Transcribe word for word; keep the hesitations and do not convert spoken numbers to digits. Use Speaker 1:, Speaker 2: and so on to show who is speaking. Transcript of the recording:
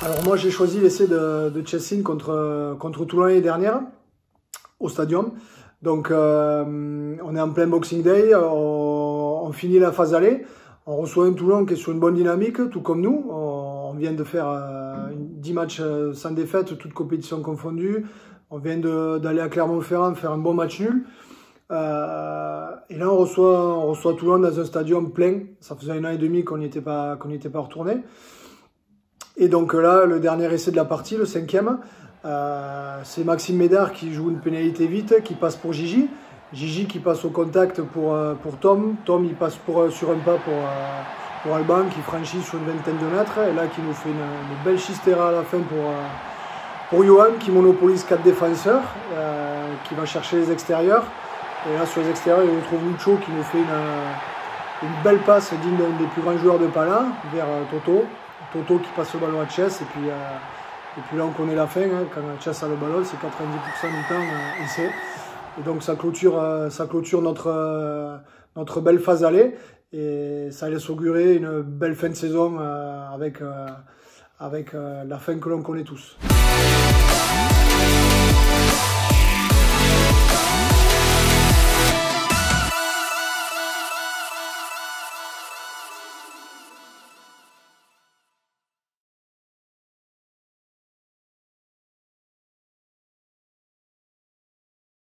Speaker 1: Alors moi j'ai choisi l'essai de, de Chessing contre, contre Toulon l'année dernière au Stadium. Donc euh, on est en plein Boxing Day, on, on finit la phase aller, on reçoit un Toulon qui est sur une bonne dynamique, tout comme nous. On, on vient de faire euh, dix matchs sans défaite, toutes compétitions confondues. On vient d'aller à Clermont-Ferrand faire un bon match nul. Euh, et là on reçoit, on reçoit Toulon dans un stadium plein. Ça faisait un an et demi qu'on n'y était pas, qu'on n'y était pas retourné. Et donc là, le dernier essai de la partie, le cinquième, euh, c'est Maxime Médard qui joue une pénalité vite, qui passe pour Gigi. Gigi qui passe au contact pour, pour Tom. Tom, il passe pour, sur un pas pour, pour Alban, qui franchit sur une vingtaine de mètres. Et là, qui nous fait une, une belle chistera à la fin pour, pour Johan, qui monopolise quatre défenseurs, euh, qui va chercher les extérieurs. Et là, sur les extérieurs, il retrouve Lucho qui nous fait une, une belle passe digne d'un des plus grands joueurs de Pala, vers Toto. Toto qui passe le ballon à Chess, et puis, euh, et puis là on connaît la fin, hein, quand Chess a le ballon, c'est quatre-vingt-dix pour cent du temps, euh, il sait. Et donc ça clôture, euh, ça clôture notre, euh, notre belle phase aller, et ça laisse augurer une belle fin de saison euh, avec, euh, avec euh, la fin que l'on connaît tous.